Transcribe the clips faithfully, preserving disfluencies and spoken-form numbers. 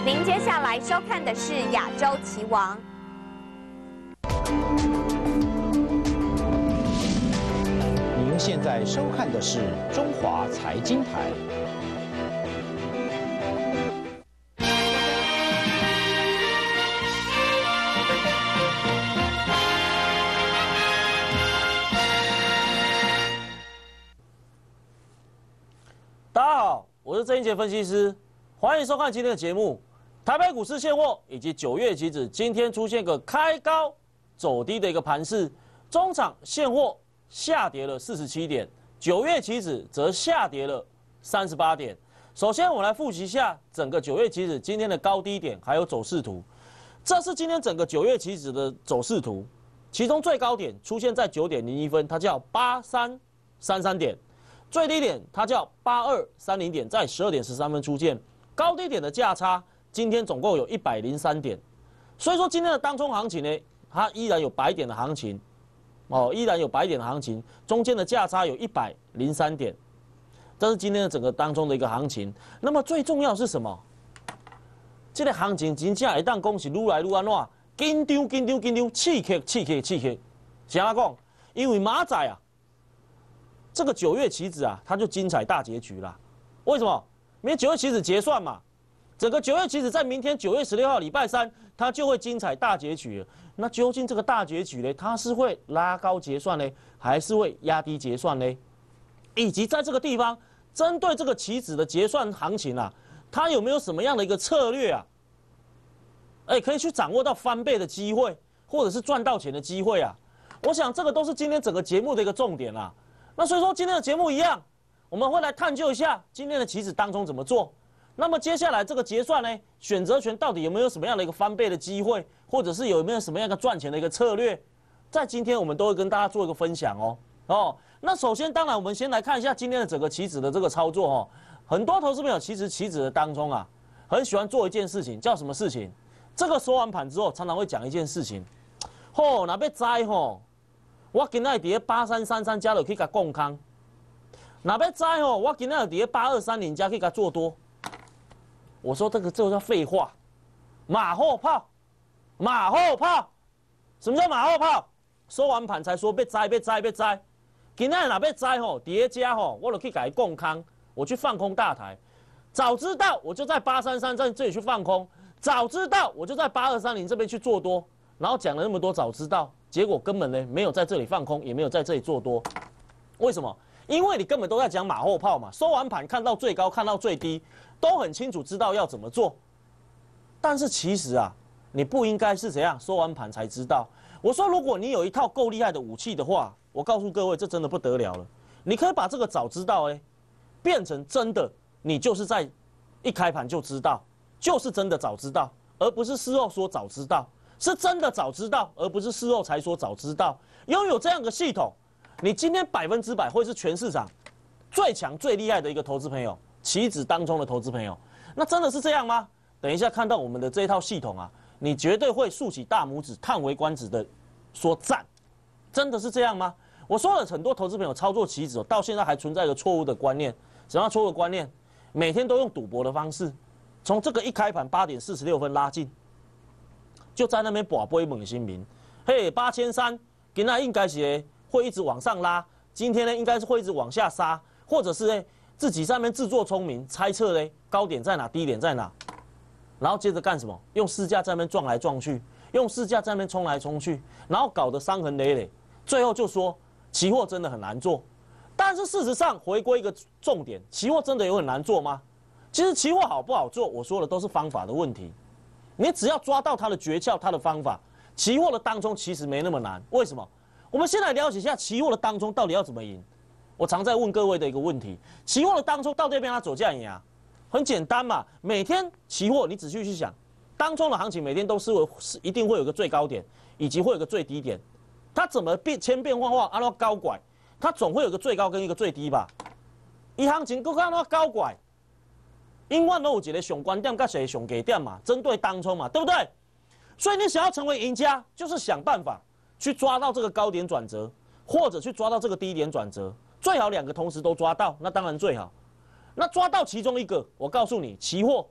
您接下来收看的是《亚洲棋王》。 您现在收看的是中华财经台。 大家好，我是郑英杰分析师，欢迎收看今天的节目。台北股市现货以及九月期指今天出现个开高走低的一个盘势，中场现货下跌了四十七点，九月期指则下跌了三十八点。首先，我们来复习一下整个九月期指今天的高低点还有走势图。这是今天整个九月期指的走势图，其中最高点出现在九点零一分，它叫八三三三点。最低点它叫八二三零点，在十二点十三分出现，高低点的价差今天总共有一百零三点，所以说今天的当冲行情呢，它依然有百点的行情，哦，依然有百点的行情，中间的价差有一百零三点，这是今天的整个当中的一个行情。那么最重要的是什么？这个行情真正会当讲是愈来愈安怎，紧张紧张紧张，刺激刺激刺激，是安怎讲？因为马仔啊。这个九月期指啊，它就精彩大结局啦。为什么？因为九月期指结算嘛，整个九月期指在明天九月十六号礼拜三，它就会精彩大结局了。那究竟这个大结局呢，它是会拉高结算呢，还是会压低结算呢？以及在这个地方，针对这个期指的结算行情啊，它有没有什么样的一个策略啊？哎，可以去掌握到翻倍的机会，或者是赚到钱的机会啊？我想这个都是今天整个节目的一个重点啦。那所以说今天的节目一样，我们会来探究一下今天的期指当中怎么做。那么接下来这个结算呢，选择权到底有没有什么样的一个翻倍的机会，或者是有没有什么样的赚钱的一个策略，在今天我们都会跟大家做一个分享哦。哦，那首先当然我们先来看一下今天的整个期指的这个操作哦。很多投资朋友其实期指的当中啊，很喜欢做一件事情，叫什么事情？这个收完盘之后，常常会讲一件事情，吼，那要栽吼。我今仔伫八三三三加落去甲共康，若要知吼，我今仔伫八二三零加去甲做多。我说这个这叫废话，马后炮，马后炮。什么叫马后炮？收完盘才说要知要知要知。今仔若要知吼，伫遮吼，我就去甲共康，我去放空大台。早知道我就在八三三三这里去放空，早知道我就在八二三零这边去做多。然后讲了那么多早知道。结果根本呢没有在这里放空，也没有在这里做多，为什么？因为你根本都在讲马后炮嘛。收完盘看到最高，看到最低，都很清楚知道要怎么做。但是其实啊，你不应该是怎样收完盘才知道。我说，如果你有一套够厉害的武器的话，我告诉各位，这真的不得了了。你可以把这个早知道哎，变成真的，你就是在一开盘就知道，就是真的早知道，而不是事后说早知道。是真的早知道，而不是事后才说早知道。拥有这样的系统，你今天百分之百会是全市场最强、最厉害的一个投资朋友，期指当中的投资朋友。那真的是这样吗？等一下看到我们的这一套系统啊，你绝对会竖起大拇指、叹为观止的说赞。真的是这样吗？我说了很多投资朋友操作期指，到现在还存在一个错误的观念。什么样错误的观念？每天都用赌博的方式，从这个一开盘八点四十六分拉进。就在那边跋杯猛新民，嘿，八千三，今仔应该是会一直往上拉，今天呢应该是会一直往下杀，或者是呢自己在那边自作聪明，猜测呢高点在哪，低点在哪，然后接着干什么？用市价在那边撞来撞去，用市价在那边冲来冲去，然后搞得伤痕累累，最后就说期货真的很难做。但是事实上，回归一个重点，期货真的有很难做吗？其实期货好不好做，我说的都是方法的问题。你只要抓到它的诀窍，它的方法，期货的当中其实没那么难。为什么？我们先来了解一下期货的当中到底要怎么赢。我常在问各位的一个问题：期货的当中到底要让它走价赢啊？很简单嘛，每天期货你仔细去想，当中的行情每天都是会是一定会有个最高点，以及会有个最低点。它怎么变千变万化，按照高拐，它总会有个最高跟一个最低吧？一行情够看到高拐。永远都有一个上关点跟谁上低点嘛，针对当冲嘛，对不对？所以你想要成为赢家，就是想办法去抓到这个高点转折，或者去抓到这个低点转折，最好两个同时都抓到，那当然最好。那抓到其中一个，我告诉你，期货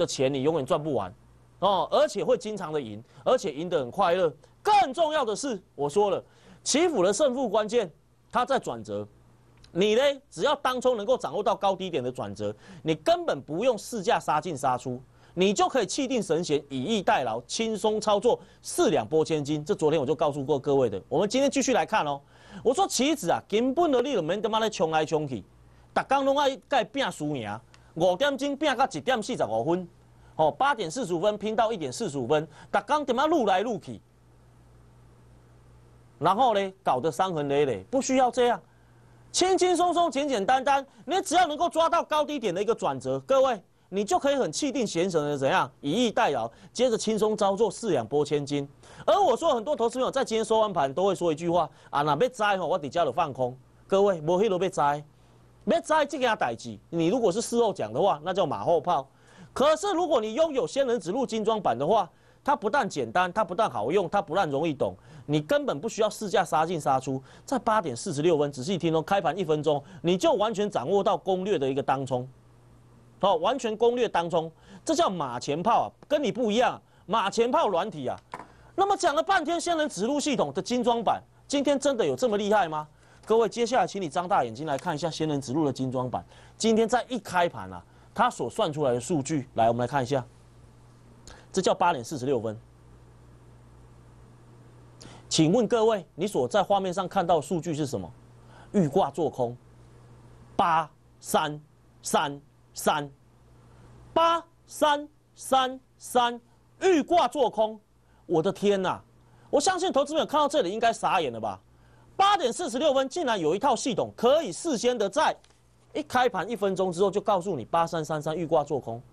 的钱你永远赚不完哦，而且会经常的赢，而且赢得很快乐。更重要的是，我说了，期辅的胜负关键，它在转折。你呢，只要当冲能够掌握到高低点的转折，你根本不用市价杀进杀出，你就可以气定神闲，以逸待劳，轻松操作，四两拨千斤。这昨天我就告诉过各位的。我们今天继续来看哦。我说棋子啊，根本的你就免他妈咧冲来冲去，逐工拢爱甲伊拼输赢，五点钟拼到一点四十五分，哦，八点四十五分拼到一点四十五分，逐工他妈撸来撸去，然后呢，搞得伤痕累累，不需要这样。轻轻松松、简简单单，你只要能够抓到高低点的一个转折，各位，你就可以很气定神闲的怎样，以逸待劳，接着轻松操作，四两拨千斤。而我说很多投资朋友在今天收完盘都会说一句话啊，那要栽吼，我底下就放空。各位，无迄路要栽，要栽这件代志，你如果是事后讲的话，那叫马后炮。可是如果你拥有仙人指路精装版的话，它不但简单，它不但好用，它不但容易懂。你根本不需要市价杀进杀出，在八点四十六分，仔细听哦，开盘一分钟，你就完全掌握到攻略的一个当冲，好、哦，完全攻略当冲，这叫马前炮啊，跟你不一样，马前炮软体啊。那么讲了半天仙人指路系统的精装版，今天真的有这么厉害吗？各位，接下来请你张大眼睛来看一下仙人指路的精装版，今天在一开盘啊，它所算出来的数据，来，我们来看一下，这叫八点四十六分。请问各位，你所在画面上看到的数据是什么？预挂做空，八三三三，八三三三，预挂做空。我的天哪！我相信投资者看到这里应该傻眼了吧？八点四十六分，竟然有一套系统可以事先的在一开盘一分钟之后就告诉你八三三三预挂做空。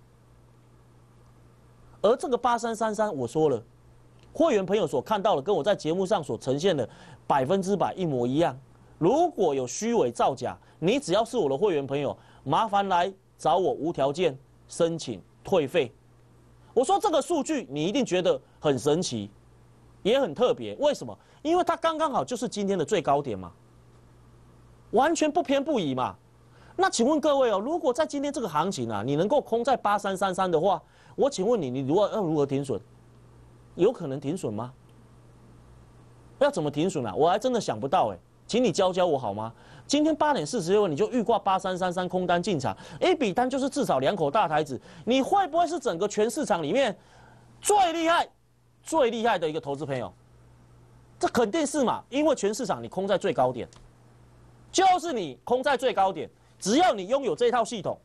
而这个八三三三，我说了。会员朋友所看到的，跟我在节目上所呈现的百分之百一模一样。如果有虚伪造假，你只要是我的会员朋友，麻烦来找我无条件申请退费。我说这个数据你一定觉得很神奇，也很特别。为什么？因为它刚刚好就是今天的最高点嘛，完全不偏不倚嘛。那请问各位哦，如果在今天这个行情啊，你能够空在八三三三的话，我请问你，你如果要如何停损？有可能停损吗？要怎么停损啊？我还真的想不到哎、欸，请你教教我好吗？今天八点四十六分你就预挂八三三三空单进场，一笔单就是至少两口大台子，你会不会是整个全市场里面最厉害、最厉害的一个投资朋友？这肯定是嘛，因为全市场你空在最高点，就是你空在最高点，只要你拥有这套系统。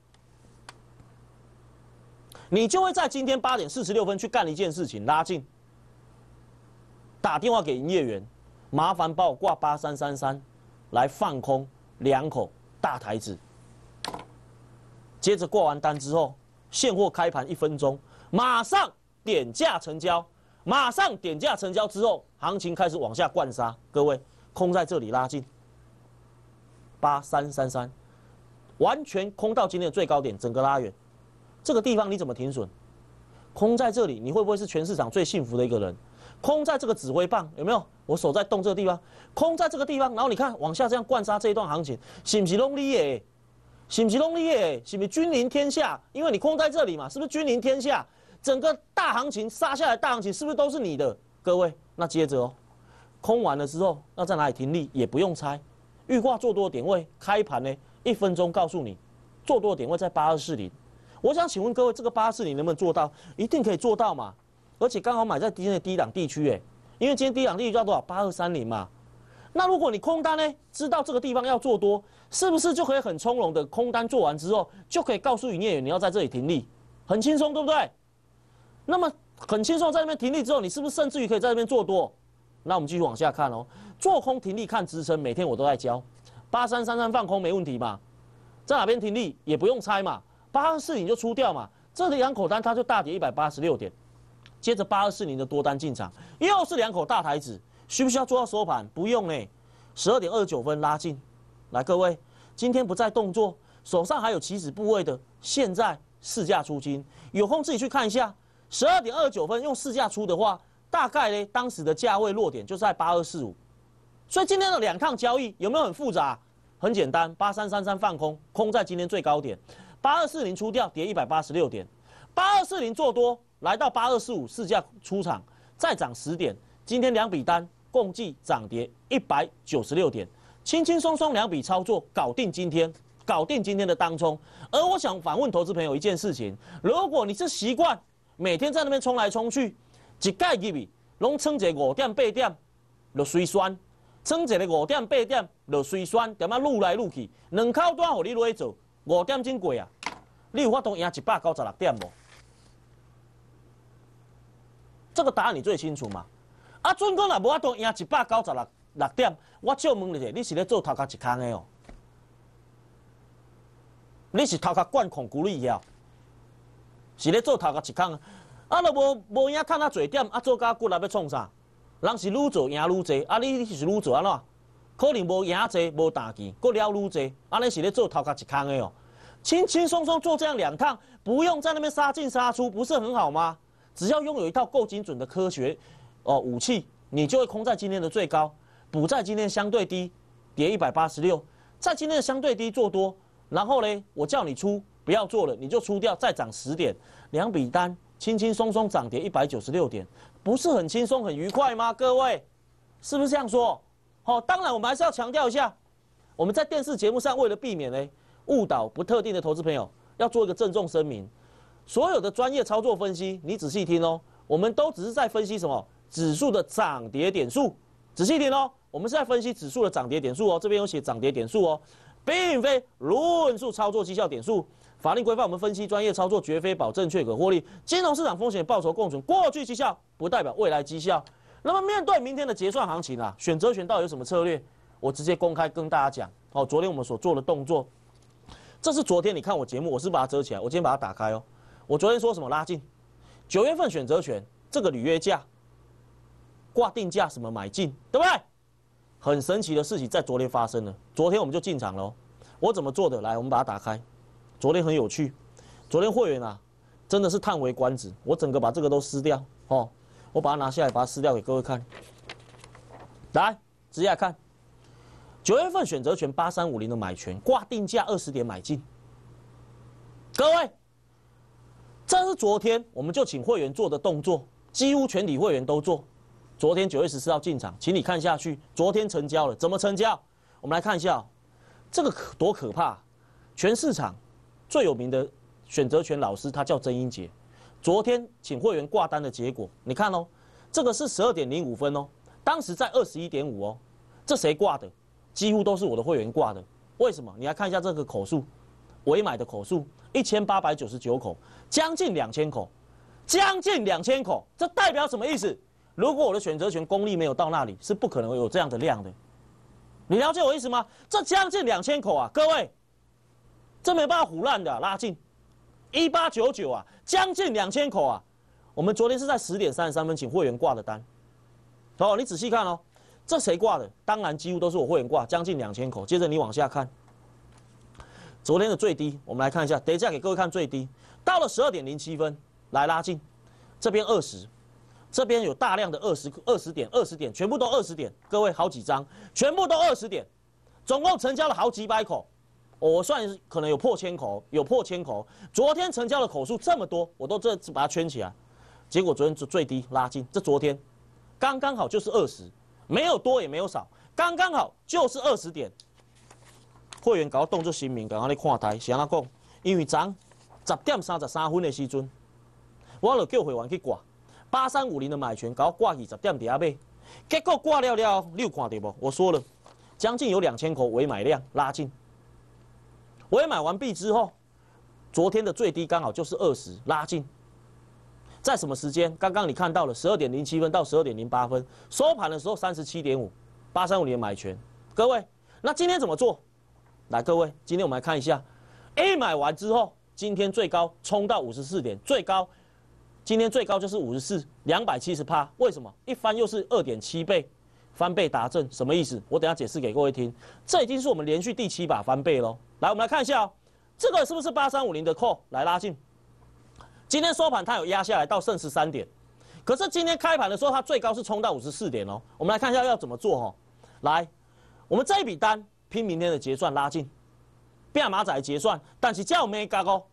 你就会在今天八点四十六分去干一件事情，拉近。打电话给营业员，麻烦帮我挂八三三三，来放空两口大台子。接着挂完单之后，现货开盘一分钟，马上点价成交，马上点价成交之后，行情开始往下灌杀。各位，空在这里拉近，八三三三，完全空到今天的最高点，整个拉远。这个地方你怎么停损？空在这里，你会不会是全市场最幸福的一个人？空在这个指挥棒有没有？我手在动这个地方，空在这个地方，然后你看往下这样灌杀这一段行情，是不是拢你的？是不是拢你的？是不是君临天下？因为你空在这里嘛，是不是君临天下？整个大行情杀下来，大行情是不是都是你的？各位，那接着哦，空完了之后，要在哪里停利也不用猜，预挂做多的点位，开盘呢一分钟告诉你，做多的点位在八二四零。我想请问各位，这个八二四零能不能做到？一定可以做到嘛？而且刚好买在今天的低档地区，哎，因为今天低档地区叫多少？八二三零嘛。那如果你空单呢，知道这个地方要做多，是不是就可以很从容的空单做完之后，就可以告诉营业员你要在这里停利，很轻松，对不对？那么很轻松在那边停利之后，你是不是甚至于可以在那边做多？那我们继续往下看哦，做空停利看支撑，每天我都在教，八三三三放空没问题嘛，在哪边停利也不用猜嘛。八二四零就出掉嘛，这里两口单它就大跌一百八十六点，接着八二四零的多单进场，又是两口大台子，需不需要做到收盘？不用呢，十二点二十九分拉近，来各位，今天不再动作，手上还有起止部位的，现在市价出金，有空自己去看一下，十二点二十九分用市价出的话，大概呢当时的价位落点就是在八二四五，所以今天的两趟交易有没有很复杂？很简单，八三三三放空，空在今天最高点。八二四零出掉，跌一百八十六点； 八二四零做多，来到八二四五市价出场，再涨十点。今天两笔单共计涨跌一百九十六点，轻轻松松两笔操作搞定今天，搞定今天的当冲。而我想反问投资朋友一件事情：如果你是习惯每天在那边冲来冲去，一盖入去，拢撑一个五点八点，就随酸；撑一个五点八点，就随酸，点啊愈来愈去，两口单互你落去做，五点钟过啊，你有法度赢一百九十六点无？这个答案你最清楚嘛？啊，准讲若无法度赢一百九十六六点，我借问你者，你是咧做头壳一空的哦？你是头壳灌控股里遐，是咧做头壳一空，啊，若无无赢趁啊侪点，啊做甲骨力要创啥？人是愈做赢愈济，啊你是愈做安怎？可能无赢济，无大钱，搁了愈济，安尼是咧做头壳一空的哦。轻轻松松做这样两趟，不用在那边杀进杀出，不是很好吗？只要拥有一套够精准的科学哦武器，你就会空在今天的最高，补在今天相对低，跌一百八十六，在今天的相对低做多，然后呢，我叫你出，不要做了，你就出掉，再涨十点，两笔单轻轻松松涨跌一百九十六点，不是很轻松很愉快吗？各位，是不是这样说？好、哦，当然我们还是要强调一下，我们在电视节目上为了避免呢误导不特定的投资朋友，要做一个郑重声明。所有的专业操作分析，你仔细听哦，我们都只是在分析什么指数的涨跌点数，仔细听哦，我们是在分析指数的涨跌点数哦，这边有写涨跌点数哦，并非论述操作绩效点数。法令规范我们分析专业操作，绝非保证确可获利。金融市场风险报酬共存，过去绩效不代表未来绩效。那么面对明天的结算行情啊，选择权到底有什么策略？我直接公开跟大家讲哦，昨天我们所做的动作，这是昨天你看我节目，我是把它遮起来，我今天把它打开哦。我昨天说什么拉进？九月份选择权这个履约价挂定价什么买进，对不对？很神奇的事情在昨天发生了，昨天我们就进场了、哦。我怎么做的？来，我们把它打开。昨天很有趣，昨天会员啊真的是叹为观止，我整个把这个都撕掉哦，我把它拿下来，把它撕掉给各位看。来，直接来看，九月份选择权八三五零的买权挂定价二十点买进，各位。这是昨天我们就请会员做的动作，几乎全体会员都做。昨天九月十四号进场，请你看下去，昨天成交了，怎么成交？我们来看一下、哦，这个可多可怕！全市场最有名的选择权老师，他叫曾英杰。昨天请会员挂单的结果，你看哦，这个是十二点零五分哦，当时在二十一点五哦，这谁挂的？几乎都是我的会员挂的。为什么？你来看一下这个口数，委买的口数。一千八百九十九口，将近两千口，将近两千口，这代表什么意思？如果我的选择权功力没有到那里，是不可能有这样的量的。你了解我意思吗？这将近两千口啊，各位，这没办法唬烂的、啊，拉近一八九九啊，将近两千口啊。我们昨天是在十点三十三分请会员挂的单，哦，你仔细看哦，这谁挂的？当然几乎都是我会员挂，将近两千口。接着你往下看。昨天的最低，我们来看一下，等一下给各位看最低，到了十二点零七分，来拉近，这边二十，这边有大量的二十二十点，二十点，全部都二十点，各位好几张，全部都二十点，总共成交了好几百口，我算可能有破千口，有破千口。昨天成交的口数这么多，我都这把它圈起来，结果昨天最低拉近，这昨天刚刚好就是二十，没有多也没有少，刚刚好就是二十点。会员搞我动作新名，刚刚咧看台，是安怎讲？因为昨十点三十三分的时阵，我就叫会员去挂八三五零的买权，搞我挂二十点底下买，结果挂了了，你有看到无？我说了，将近有两千口委买量拉进，委买完毕之后，昨天的最低刚好就是二十拉进，在什么时间？刚刚你看到了十二点零七分到十二点零八分，收盘的时候三十七点五，八三五零的买权，各位，那今天怎么做？来，各位，今天我们来看一下 ，A 买完之后，今天最高冲到五十四点，最高，今天最高就是五十四，两百七十趴。为什么？一翻又是二点七倍，翻倍达阵，什么意思？我等一下解释给各位听。这已经是我们连续第七把翻倍喽。来，我们来看一下哦，这个是不是八三五零的 call 来拉近？今天收盘它有压下来到剩十三点，可是今天开盘的时候它最高是冲到五十四点哦。我们来看一下要怎么做哦。来，我们这一笔单。拼明天的结算拉近，变马仔结算，但是叫没搞哦。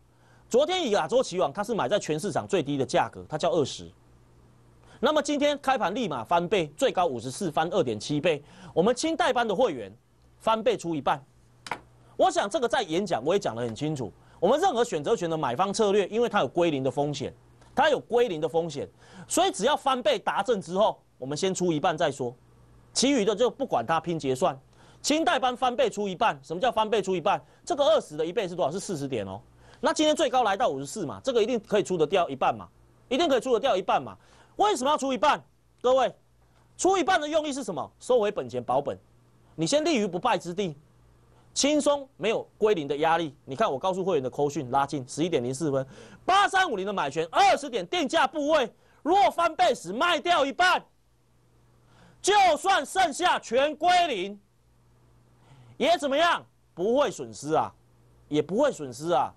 昨天以亚洲期王，它是买在全市场最低的价格，它叫二十。那么今天开盘立马翻倍，最高五十四，翻二点七倍。我们清代班的会员翻倍出一半。我想这个在演讲我也讲得很清楚。我们任何选择权的买方策略，因为它有归零的风险，它有归零的风险，所以只要翻倍达阵之后，我们先出一半再说，其余的就不管它拼结算。清代班翻倍出一半，什么叫翻倍出一半？这个二十的一倍是多少？是四十点哦。那今天最高来到五十四嘛，这个一定可以出得掉一半嘛，一定可以出得掉一半嘛。为什么要出一半？各位，出一半的用意是什么？收回本钱保本，你先立于不败之地，轻松没有归零的压力。你看我告诉会员的扣讯拉近十一点零四分，八三五零的买权二十点定价部位，若翻倍时卖掉一半，就算剩下全归零，也怎么样？不会损失啊，也不会损失啊。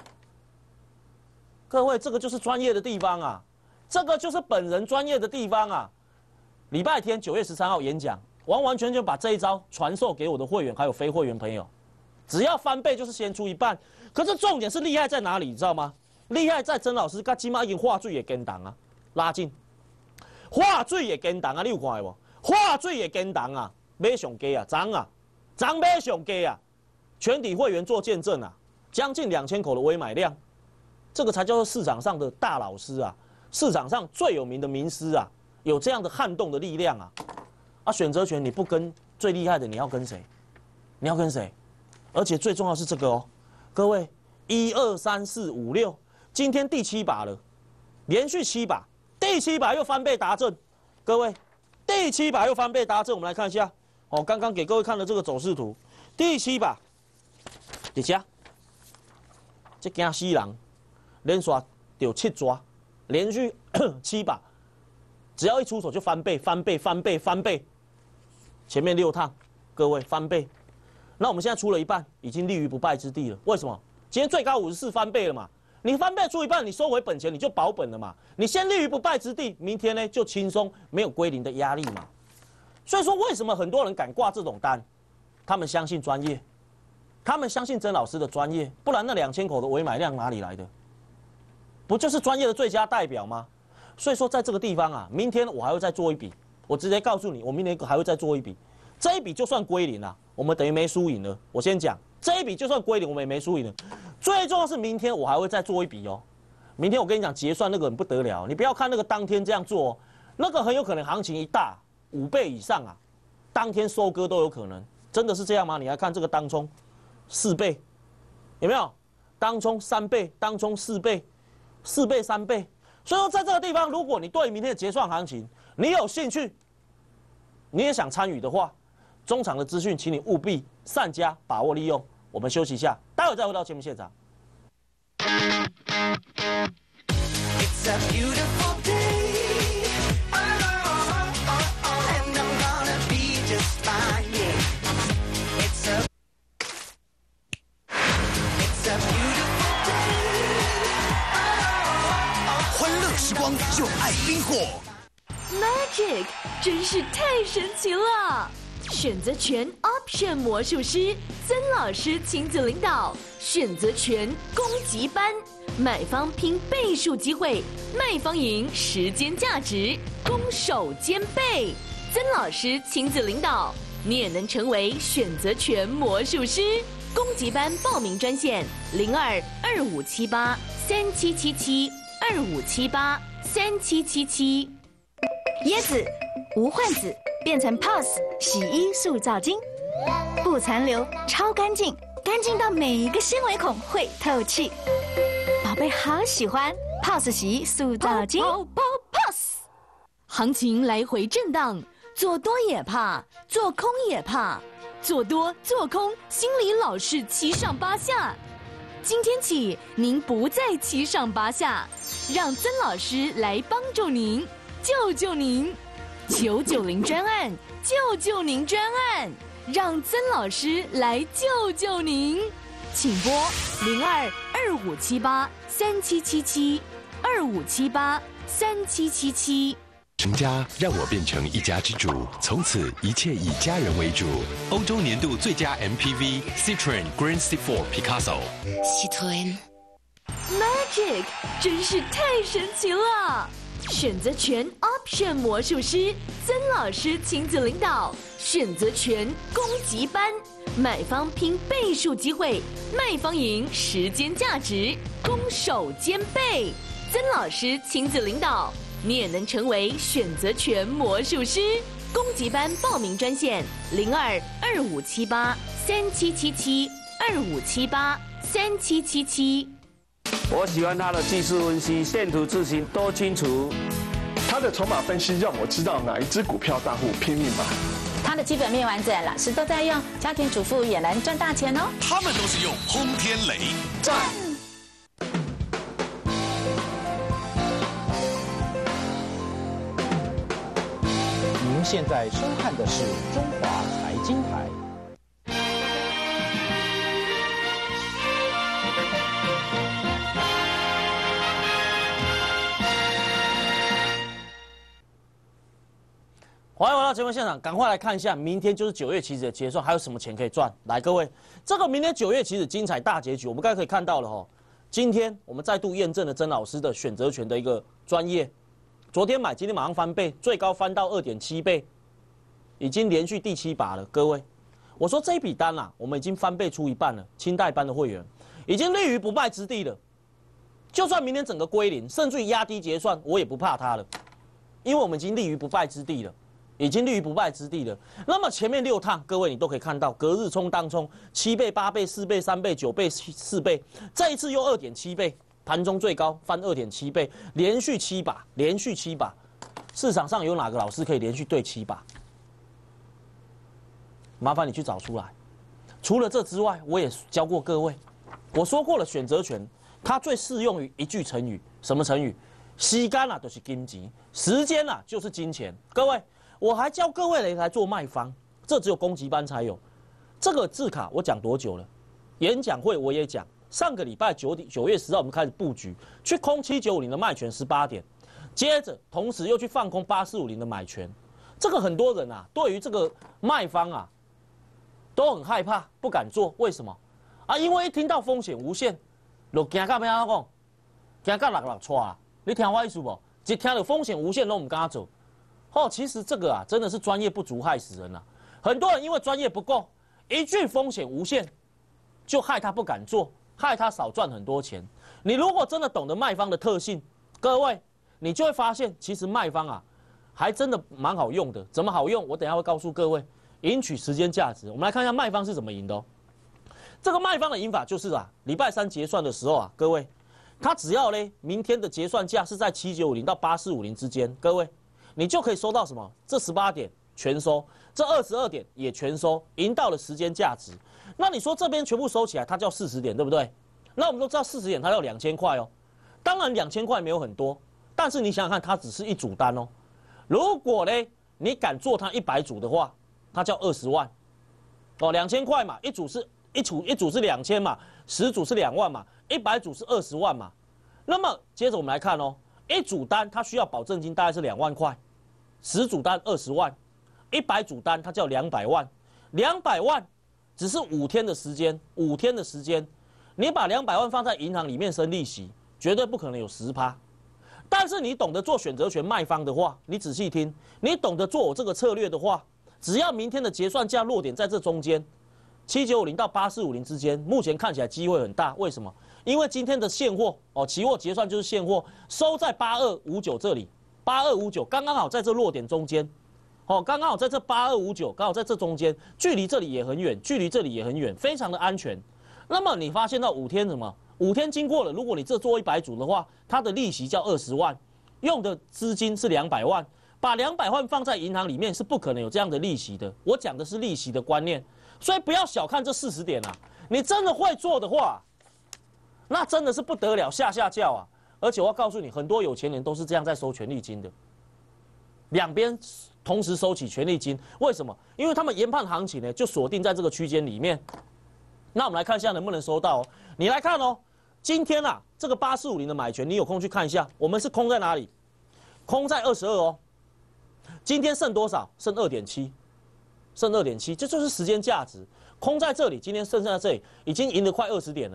各位，这个就是专业的地方啊。这个就是本人专业的地方啊！礼拜天九月十三号演讲，完完全全把这一招传授给我的会员还有非会员朋友。只要翻倍就是先出一半，可是重点是厉害在哪里？你知道吗？厉害在曾老师，他起码已经画水也跟档啊，拉近，画水也跟档啊，你有看无？画水也跟档啊，买上低啊，涨啊，涨买上低啊，全体会员做见证啊，将近两千口的微买量，这个才叫做市场上的大老师啊！市场上最有名的名师啊，有这样的撼动的力量啊！啊，选择权你不跟最厉害的，你要跟谁？你要跟谁？而且最重要是这个哦，各位，一二三四五六，今天第七把了，连续七把，第七把又翻倍达阵，各位，第七把又翻倍达阵，我们来看一下哦，刚刚给各位看的这个走势图，第七把，底下，这惊死人，连续有七抓。连续七把，只要一出手就翻倍，翻倍，翻倍，翻倍。前面六趟，各位翻倍。那我们现在出了一半，已经立于不败之地了。为什么？今天最高五十四翻倍了嘛？你翻倍出一半，你收回本钱，你就保本了嘛？你先立于不败之地，明天呢就轻松，没有归零的压力嘛。所以说，为什么很多人敢挂这种单？他们相信专业，他们相信曾老师的专业，不然那两千口的微买量哪里来的？不就是专业的最佳代表吗？所以说，在这个地方啊，明天我还会再做一笔。我直接告诉你，我明天还会再做一笔。这一笔就算归零了，我们等于没输赢了。我先讲，这一笔就算归零，我们也没输赢了。最重要是明天我还会再做一笔哦。明天我跟你讲结算那个很不得了，你不要看那个当天这样做哦，那个很有可能行情一大五倍以上啊，当天收割都有可能。真的是这样吗？你来看这个当冲四倍，有没有？当冲三倍，当冲四倍。四倍、三倍，所以说在这个地方，如果你对明天的结算行情你有兴趣，你也想参与的话，中场的资讯，请你务必善加把握利用。我们休息一下，待会再回到节目现场。It's a beautiful day. Oh, oh, oh, and I'm gonna be just fine. Yeah. It's a, it's a beautiful day. 欢乐时光，用爱冰火。 Magic 真是太神奇了！选择权 Option 魔术师曾老师亲自领导，选择权攻击班，买方拼倍数机会，卖方赢时间价值，攻守兼备。曾老师亲自领导，你也能成为选择权魔术师。攻击班报名专线零二二五七八三七七七二五七八三七七七。椰子、无患子变成 P O S 洗衣塑皂巾，不残留，超干净，干净到每一个纤维孔会透气。宝贝好喜欢 P O S 洗衣塑皂巾。泡泡 P O S。行情来回震荡，做多也怕，做空也怕，做多做空心里老是七上八下。今天起，您不再七上八下，让曾老师来帮助您。救救您！九九零专案，救救您专案，让曾老师来救救您，请拨零二二五七八三七七七二五七八三七七七。 成家让我变成一家之主，从此一切以家人为主。欧洲年度最佳 M P V Citroen Grand C 四 Picasso。 Citroen。 Magic 真是太神奇了！选择权 Option 魔术师曾老师亲自领导，选择权攻击班，买方拼倍数机会，卖方赢时间价值，攻守兼备。曾老师亲自领导，你也能成为选择权魔术师。攻击班报名专线零二二五七八三七七七二五七八三七七七。 我喜欢他的技术分析，线图字形都清楚。 他的筹码分析让我知道哪一只股票大户拼命买。 他的基本面完整，老师都在用，家庭主妇也能赚大钱哦。 他们都是用轰天雷赞。 您现在收看的是中华财经台。 欢迎回到节目现场，赶快来看一下，明天就是九月期指的结算，还有什么钱可以赚？来，各位，这个明天九月期指精彩大结局，我们刚才可以看到了哈。今天我们再度验证了曾老师的选择权的一个专业。昨天买，今天马上翻倍，最高翻到 二点七倍，已经连续第七把了。各位，我说这一笔单啊，我们已经翻倍出一半了。清代班的会员已经立于不败之地了。就算明天整个归零，甚至于压低结算，我也不怕它了，因为我们已经立于不败之地了。已经立于不败之地了。那么前面六趟，各位你都可以看到，隔日冲当冲，七倍、八倍、四倍、三倍、九倍、四倍，这一次又 二点七倍，盘中最高翻 二点七倍，连续七把，连续七把。市场上有哪个老师可以连续对七把？麻烦你去找出来。除了这之外，我也教过各位，我说过了，选择权它最适用于一句成语，什么成语？时间啊，就是金钱，时间啊就是金钱。各位。我还教各位来做卖方，这只有攻击班才有。这个字卡我讲多久了？演讲会我也讲。上个礼拜九点九月十号我们开始布局，去空七九五零的卖权十八点，接着同时又去放空八四五零的买权。这个很多人啊，对于这个卖方啊，都很害怕，不敢做。为什么？啊，因为一听到风险无限，就惊到要安怎讲？惊到六六错啊！你听我意思不？一听到风险无限，都唔敢做。哦，其实这个啊，真的是专业不足害死人啊！很多人因为专业不够，一句风险无限，就害他不敢做，害他少赚很多钱。你如果真的懂得卖方的特性，各位，你就会发现，其实卖方啊，还真的蛮好用的。怎么好用？我等一下会告诉各位，赢取时间价值。我们来看一下卖方是怎么赢的哦。这个卖方的赢法就是啊，礼拜三结算的时候啊，各位，他只要呢，明天的结算价是在七九五零到八四五零之间，各位。你就可以收到什么？这十八点全收，这二十二点也全收，赢到了时间价值。那你说这边全部收起来，它叫四十点，对不对？那我们都知道四十点它要两千块哦。当然两千块没有很多，但是你想想看，它只是一组单哦。如果呢，你敢做它一百组的话，它叫二十万。哦，两千块嘛，一组是一组一组是两千嘛，十组是两万嘛，一百组是二十万嘛。那么接着我们来看哦，一组单它需要保证金大概是两万块。十组单二十万，一百组单它叫两百万，两百万只是五天的时间，五天的时间，你把两百万放在银行里面生利息，绝对不可能有十趴。但是你懂得做选择权卖方的话，你仔细听，你懂得做我这个策略的话，只要明天的结算价落点在这中间，七九五零到八四五零之间，目前看起来机会很大。为什么？因为今天的现货哦，期货结算就是现货，收在八二五九这里。八二五九刚刚好在这落点中间，哦，刚刚好在这八二五九，刚好在这中间，距离这里也很远，距离这里也很远，非常的安全。那么你发现到五天什么？五天经过了，如果你这做一百组的话，它的利息叫二十万，用的资金是两百万，把两百万放在银行里面是不可能有这样的利息的。我讲的是利息的观念，所以不要小看这四十点啊！你真的会做的话，那真的是不得了，下下叫啊！而且我要告诉你，很多有钱人都是这样在收权利金的，两边同时收起权利金，为什么？因为他们研判行情呢，就锁定在这个区间里面。那我们来看一下能不能收到哦。你来看哦，今天啊，这个八四五零的买权，你有空去看一下，我们是空在哪里？空在二十二哦。今天剩多少？剩二点七，剩二点七，这就是时间价值。空在这里，今天剩下这里，已经赢了快二十点了。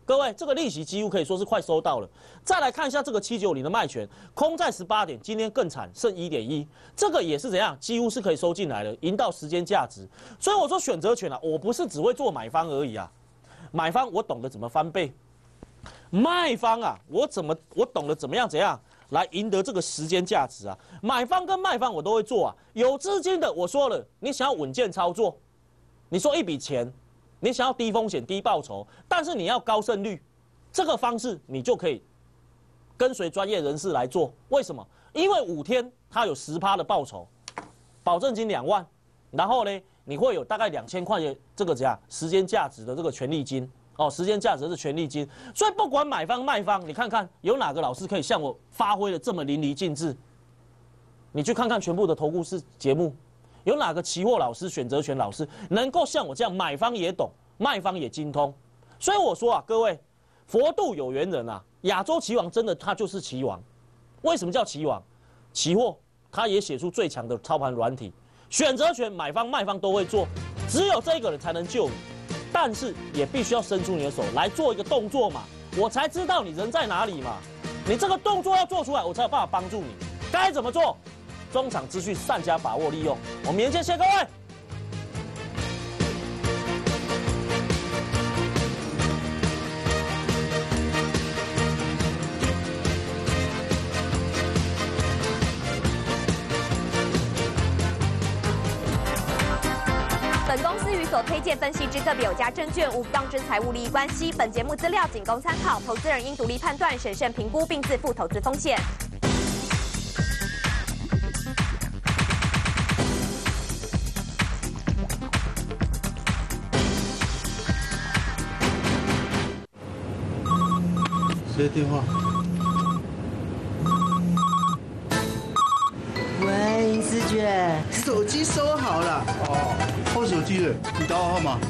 各位，这个利息几乎可以说是快收到了。再来看一下这个七九零的卖权，空在十八点，今天更惨，剩 一点一，这个也是怎样，几乎是可以收进来了，赢到时间价值。所以我说选择权啊，我不是只会做买方而已啊，买方我懂得怎么翻倍，卖方啊，我怎么我懂得怎么样怎样来赢得这个时间价值啊。买方跟卖方我都会做啊，有资金的我说了，你想要稳健操作，你说一笔钱。你想要低风险低报酬，但是你要高胜率，这个方式你就可以跟随专业人士来做。为什么？因为五天它有十趴的报酬，保证金两万，然后呢，你会有大概两千块的这个怎样时间价值的这个权利金哦，时间价值是权利金。所以不管买方卖方，你看看有哪个老师可以像我发挥的这么淋漓尽致？你去看看全部的投顾式节目。有哪个期货老师、选择权老师能够像我这样，买方也懂，卖方也精通？所以我说啊，各位，佛度有缘人啊，亚洲棋王真的他就是棋王。为什么叫棋王？期货他也写出最强的操盘软体，选择权买方卖方都会做，只有这个人才能救你。但是也必须要伸出你的手来做一个动作嘛，我才知道你人在哪里嘛。你这个动作要做出来，我才有办法帮助你。该怎么做？中场资讯善加把握利用，我们明天见，谢谢各位。 本公司与所推荐分析之个别有价证券无不当之财务利益关系。本节目资料仅供参考，投资人应独立判断、审慎评估，并自负投资风险。 接电话。 喂，银丝卷， 手机收好了。哦，换手机了，你打我号码。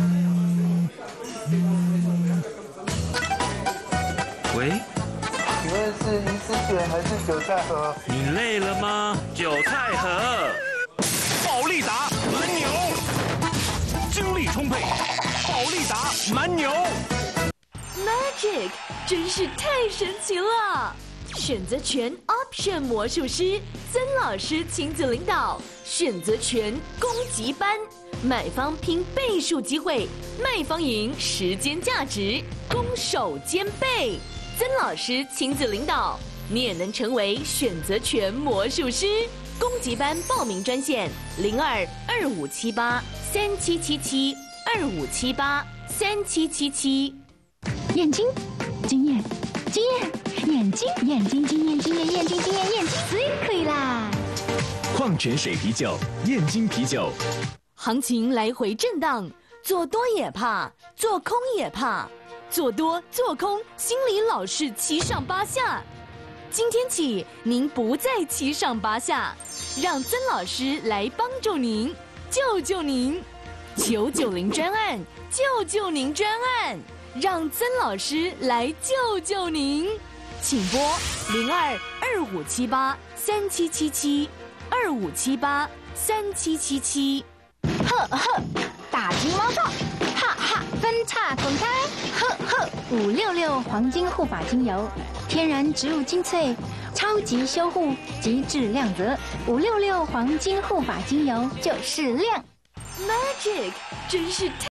喂， 请问是银丝卷还是韭菜盒？ 你累了吗？韭菜盒。 保利达蛮牛，精力充沛。保利达蛮牛。 Magic 真是太神奇了！选择权 Option 魔术师曾老师亲自领导，选择权攻击班，买方拼倍数机会，卖方赢时间价值，攻守兼备。曾老师亲自领导，你也能成为选择权魔术师。攻击班报名专线零二二五七八三七七七二五七八三七七七。 眼睛，经验，经验，眼睛，眼睛，经验，经验，眼睛，经验，眼睛，所以可以啦。 矿泉水啤酒，燕京啤酒。 行情来回震荡，做多也怕，做空也怕，做多做空，心里老是七上八下。今天起，您不再七上八下，让曾老师来帮助您，救救您。九九零专案，救救您专案。让曾老师来救救您，请拨零二二五七八三七七七二五七八三七七七。 呵呵，打金猫照，哈哈，分叉滚开，呵呵，五六六黄金护发精油，天然植物精粹，超级修护，极致亮泽，五六六黄金护发精油就是亮。 Magic 真是太